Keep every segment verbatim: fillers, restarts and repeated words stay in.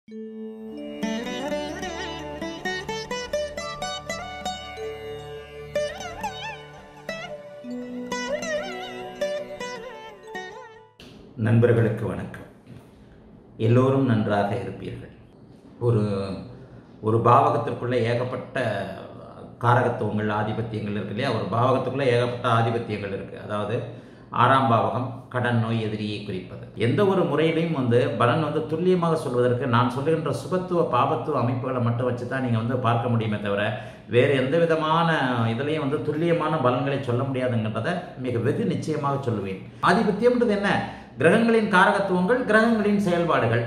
நண்பர்களுக்கு வணக்கம். எல்லோரும் நன்றாக இருப்பீர்கள். ஒரு ஒரு பாவகத்திற்குள்ளே ஏகப்பட்ட காரகத்துவங்கள், ஆதிபத்தியங்கள் இருக்கு இல்லையா? ஒரு பாவகத்துக்குள்ளே ஏகப்பட்ட ஆதிபத்தியங்கள் இருக்குது. அதாவது ஆறாம் பாவகம் கடன் நோய் எதிரியை குறிப்பது. எந்த ஒரு முறையிலையும் வந்து பலன் வந்து துல்லியமாக சொல்வதற்கு நான் சொல்லுகின்ற சுபத்துவ பாபத்துவ அமைப்புகளை மட்டும் வச்சு தான் நீங்கள் வந்து பார்க்க முடியுமே தவிர வேறு எந்த விதமான இதுலேயும் வந்து துல்லியமான பலன்களை சொல்ல முடியாதுங்கிறத மிக வெகு நிச்சயமாக சொல்லுவேன். ஆதிபத்தியம்ன்றது என்ன? கிரகங்களின் காரகத்துவங்கள், கிரகங்களின் செயல்பாடுகள்.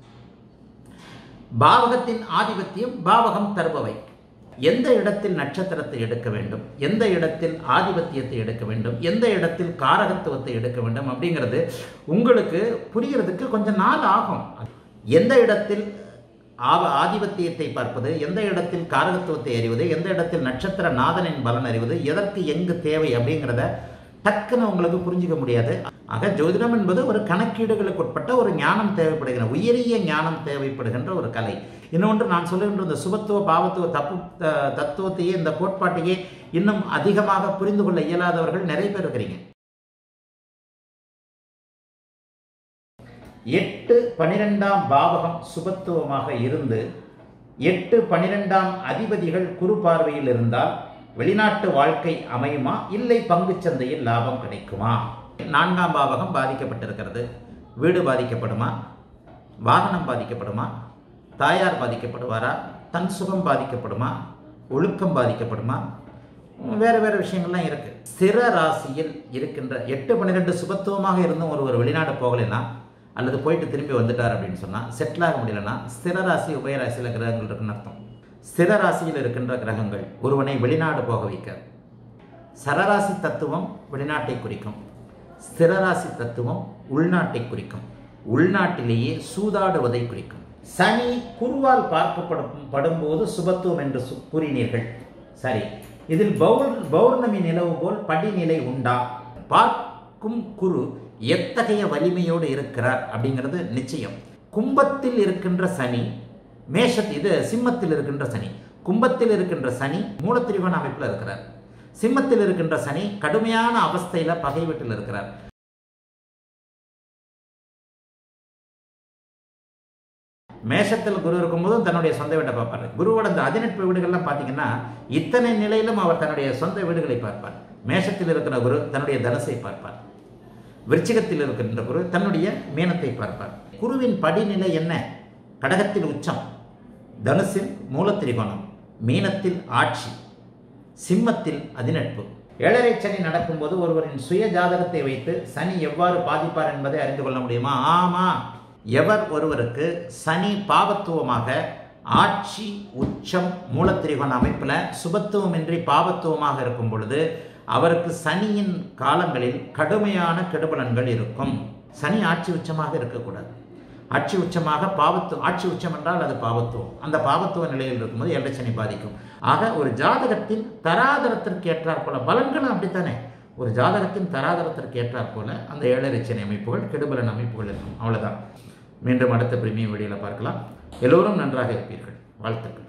பாவகத்தின் ஆதிபத்தியம் பாவகம் தருபவை. எந்த இடத்தில் நட்சத்திரத்தை எடுக்க வேண்டும், எந்த இடத்தில் ஆதிபத்தியத்தை எடுக்க வேண்டும், எந்த இடத்தில் காரகத்துவத்தை எடுக்க வேண்டும் அப்படிங்கிறது உங்களுக்கு புரிகிறதுக்கு கொஞ்சம் நாள் ஆகும். எந்த இடத்தில் ஆதிபத்தியத்தை பார்ப்பது, எந்த இடத்தில் காரகத்துவத்தை அறிவது, எந்த இடத்தில் நட்சத்திர நாதனின் பலன் அறிவது, எதற்கு எங்கு தேவை அப்படிங்கிறத டக்குன்னு உங்களுக்கு புரிஞ்சிக்க முடியாது. ஆக ஜோதிடம் என்பது ஒரு கணக்கீடுகளுக்கு உட்பட்ட ஒரு ஞானம் தேவைப்படுகிற, உயரிய ஞானம் தேவைப்படுகின்ற ஒரு கலை. இன்னொன்று, நான் சொல்லுகின்ற இந்த சுபத்துவ பாவத்துவ தப்பு தத்துவத்தையே, இந்த கோட்பாட்டையே இன்னும் அதிகமாக புரிந்து கொள்ள இயலாதவர்கள் நிறைய பேர் இருக்கிறீங்க. எட்டு பனிரெண்டாம் பாவகம் சுபத்துவமாக இருந்து எட்டு பனிரெண்டாம் அதிபதிகள் குரு பார்வையில் இருந்தால் வெளிநாட்டு வாழ்க்கை அமையுமா, இல்லை பங்கு சந்தையில் லாபம் கிடைக்குமா? நான்காம் பாவகம் பாதிக்கப்பட்டிருக்கிறது. வீடு பாதிக்கப்படுமா, வாகனம் பாதிக்கப்படுமா, தாயார் பாதிக்கப்படுவாரா, தன் சுகம் பாதிக்கப்படுமா, ஒழுக்கம் பாதிக்கப்படுமா, வேறு வேறு விஷயங்கள்லாம் இருக்கு. ஸ்திர ராசியில் இருக்கின்ற எட்டு பன்னிரெண்டு சுபத்துவமாக இருந்தும் ஒருவர் வெளிநாடு போகலைன்னா அல்லது போயிட்டு திரும்பி வந்துட்டார் அப்படின்னு சொன்னால், செட்டில் ஆக முடியலன்னா ஸ்திர ராசி உபயராசியில் கிரகங்கள் இருக்குன்னு அர்த்தம். ஸ்திர ராசியில் இருக்கின்ற கிரகங்கள் ஒருவனை வெளிநாடு போக வைக்க. சரராசி தத்துவம் வெளிநாட்டை குறிக்கும், ஸ்திரராசி தத்துவம் உள்நாட்டை குறிக்கும், உள்நாட்டிலேயே சூதாடுவதை குறிக்கும். சனி குருவால் பார்க்கப்படும் படும்போது சுபத்துவம் என்று கூறினீர்கள். சரி, இதில் பௌர் பௌர்ணமி நிலவு போல் படிநிலை உண்டா? பார்க்கும் குரு எத்தகைய வலிமையோடு இருக்கிறார் அப்படிங்கிறது நிச்சயம். கும்பத்தில் இருக்கின்ற சனி, மேஷத்தில் இது சிம்மத்தில் இருக்கின்ற சனி, கும்பத்தில் இருக்கின்ற சனி மூலத்திரிகோண அமைப்பில் இருக்கிறார். சிம்மத்தில் இருக்கின்ற சனி கடுமையான அவஸ்தையில் பகை வீட்டில் இருக்கிறார். மேஷத்தில் குரு இருக்கும்போதும் தன்னுடைய சொந்த வீட்டை பார்ப்பார். குருவோட அந்த அதிநட்பு வீடுகள்லாம் பார்த்தீங்கன்னா இத்தனை நிலையிலும் அவர் தன்னுடைய சொந்த வீடுகளை பார்ப்பார். மேஷத்தில் இருக்கிற குரு தன்னுடைய தனுசை பார்ப்பார். விருச்சிகத்தில் இருக்கின்ற குரு தன்னுடைய மீனத்தை பார்ப்பார். குருவின் படிநிலை என்ன? கடகத்தில் உச்சம், தனுசில் மூலத்திரிகோணம், மீனத்தில் ஆட்சி, சிம்மத்தில் அதிநட்பு. ஏழரை சனி நடக்கும்போது ஒருவரின் சுய ஜாதகத்தை வைத்து சனி எவ்வாறு பாதிப்பார் என்பதை அறிந்து கொள்ள முடியுமா? ஆமா. எவர் ஒருவருக்கு சனி பாவத்துவமாக ஆட்சி, உச்சம், மூலத்திரிகோண அமைப்பில் சுபத்துவமின்றி பாவத்துவமாக இருக்கும் பொழுது அவருக்கு சனியின் காலங்களில் கடுமையான கெடுபலன்கள் இருக்கும். சனி ஆட்சி உச்சமாக இருக்கக்கூடாது. ஆட்சி உச்சமாக பாவத்துவம், ஆட்சி உச்சம் என்றால் அது பாவத்துவம். அந்த பாவத்துவ நிலையில் இருக்கும்போது ஏழரை சனி பாதிக்கும். ஆக ஒரு ஜாதகத்தின் தராதரத்திற்கு ஏற்றாற் போல பலன்களும் அப்படித்தானே. ஒரு ஜாதகத்தின் தராதரத்திற்கு ஏற்றாற் போல அந்த ஏழரை சனி அமைப்புகள், கெடுபலன் அமைப்புகள் இருக்கும். அவ்வளோதான். மீண்டும் அடுத்த பிரீமியம் வீடியோவில் பார்க்கலாம். எல்லோரும் நன்றாக இருப்பீர்கள். வாழ்த்துக்கள்.